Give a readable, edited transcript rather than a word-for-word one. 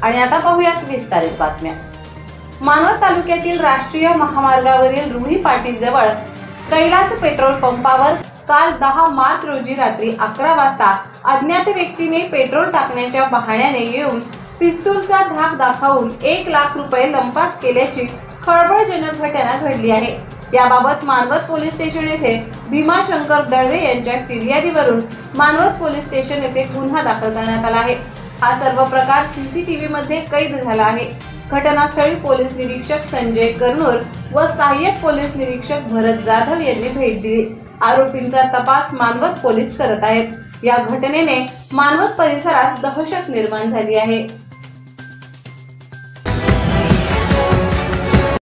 आणि आता पाहूयात विस्तारित बातम्या। मानवत तालुक्यातील राष्ट्रीय महामार्गावरील रुढी पाटी जवळ कैलास पेट्रोल पंपावर काल 10 मार्च रोजी रात्री 11 वाजता अज्ञात व्यक्तीने पेट्रोल टाकण्याच्या बहाण्याने येऊन पिस्तूलचा धाक दाखवून 1 लाख रुपये लंपास केल्याची खळबळजनक घटना घडली आहे। याबाबत मानवत पोलीस स्टेशन येथे भीमाशंकर दळवे यांच्या फिर्यादीवरून मानवत पोलीस स्टेशन येथे गुन्हा दाखल करण्यात आला आहे। हा सर्व प्रकार सीसीटीव्ही मध्ये कैद झाला आहे। घटनास्थळी पोलीस निरीक्षक संजय करनूर व सहाय्यक पोलीस निरीक्षक भरत जाधव यांनी भेट दिली। आरोपींचा तपास मानवत पोलीस करत आहेत। या घटनेने मानवत परिसरात दहशत निर्माण झाली आहे।